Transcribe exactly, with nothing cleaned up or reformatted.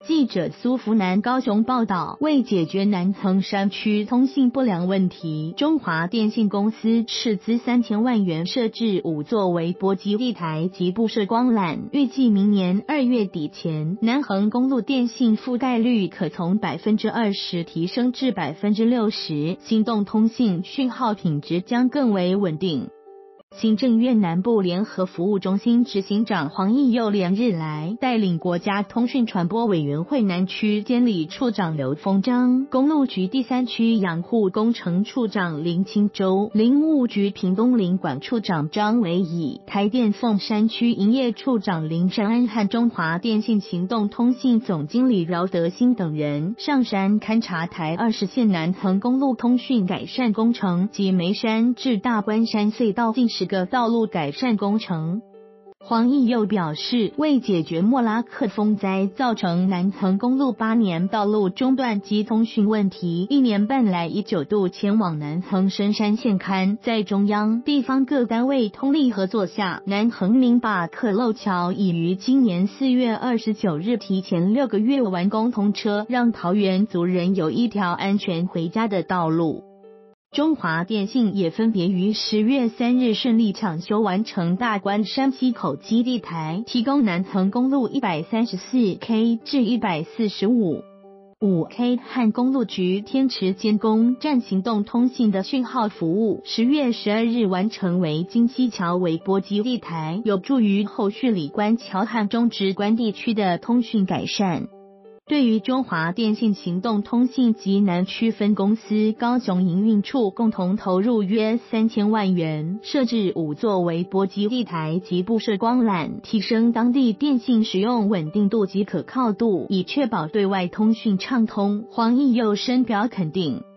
记者苏福南高雄报道，为解决南横山区通信不良问题，中华电信公司斥资三千万元设置五座微波基地台及布设光缆，预计明年二月底前，南横公路电信覆盖率可从百分之二十提升至百分之六十，行动通信讯号品质将更为稳定。行政院南部联合服务中心执行长黄义佑连日来带领国家通讯传播委员会南区监理处长刘丰章、公路局第三区养护工程处长林清洲、林务局屏东林管处长张维乙、台电凤山区营业处长林善安和中华电信行动通信总经理饶德兴等人上山勘察台二十线南横公路通讯改善工程及眉山至大关山隧道近十个道路改善工程。黄义佑表示，为解决莫拉克风灾造成南横公路八年道路中断及通讯问题，一年半来已九度前往南横深山县勘，在中央地方各单位通力合作下，南横明巴克漏桥已于今年四月二十九日提前六个月完工通车，让桃园族人有一条安全回家的道路。中华电信也分别于十月三日顺利抢修完成大关山溪口基地台，提供南横公路 一百三十四 K 至 一百四十五 五 K 和公路局天池监工站行动通信的讯号服务。十月十二日完成为金溪桥微波基地台，有助于后续里关桥和中直关地区的通讯改善。对于中华电信行动通信及南区分公司高雄营运处共同投入约三千万元，设置五座微波基地台及布设光缆，提升当地电信使用稳定度及可靠度，以确保对外通讯畅通。黄义佑深表肯定。